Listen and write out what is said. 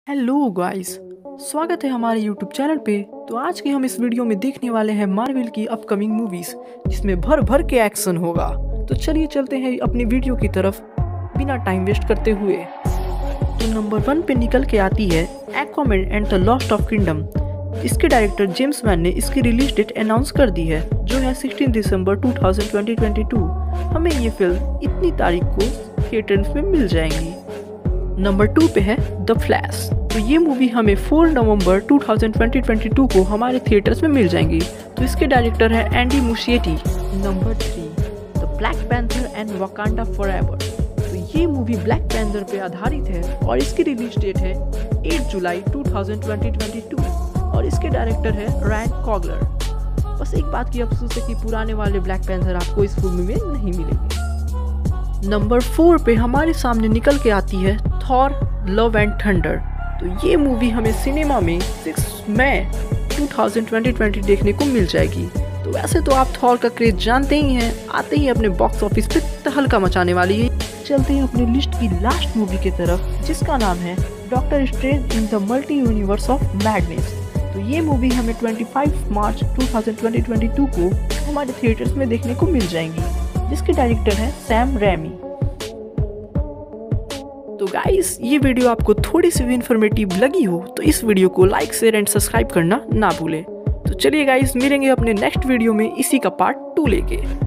Hello guys, स्वागत है हमारे यूट्यूब चैनल पे। तो आज की हम इस वीडियो में देखने वाले हैं मार्वल की अपकमिंग मूवीज, जिसमें भर भर के एक्शन होगा। तो चलिए चलते हैं अपनी वीडियो की तरफ बिना टाइम वेस्ट करते हुए। तो नंबर 1 पे निकल के आती है Aquaman and the lost of kingdom. इसके डायरेक्टर जेम्स वैन ने इसकी रिलीज डेट अनाउंस कर दी है, जो है 16 दिसंबर 2022। हमें ये फिल्म इतनी तारीख को थिएटर्स में मिल जाएंगी। नंबर 2 पे है द फ्लैश। तो ये मूवी हमें 4 नवंबर 2022 को हमारे थिएटर्स में मिल जाएंगी। तो इसके डायरेक्टर है Andy Muschietti. Number 3 the Black Panther and Wakanda forever. तो ये मूवी ब्लैक पैंथर पे आधारित है और इसकी रिलीज डेट है 8 जुलाई 2022 और इसके डायरेक्टर है रायन कॉगलर। बस एक बात की अफसोस है कि पुराने वाले ब्लैक पैंथर आपको इस फिल्म में नहीं मिलेंगे। नंबर 4 पे हमारे सामने निकल के आती है थॉर लव एंड थंडर। तो ये मूवी हमें सिनेमा में 6 मई 2020 देखने को मिल जाएगी। तो वैसे तो आप थॉर का क्रेज जानते ही हैं, आते ही अपने बॉक्स ऑफिस पे तहलका मचाने वाली है। चलते हैं अपनी लिस्ट की लास्ट मूवी की तरफ, जिसका नाम है doctor Strange in the multiverse of madness. तो ये मूवी हमें 25 मार्च 2022 को हमारे थिएटर्स में देखने को मिल जाएंगी, जिसके डायरेक्टर हैं सैम रैमी। तो गाइस, ये वीडियो आपको थोड़ी सी भी इन्फॉर्मेटिव लगी हो तो इस वीडियो को लाइक शेयर एंड सब्सक्राइब करना ना भूलें। तो चलिए गाइस, मिलेंगे अपने नेक्स्ट वीडियो में इसी का पार्ट 2 लेके।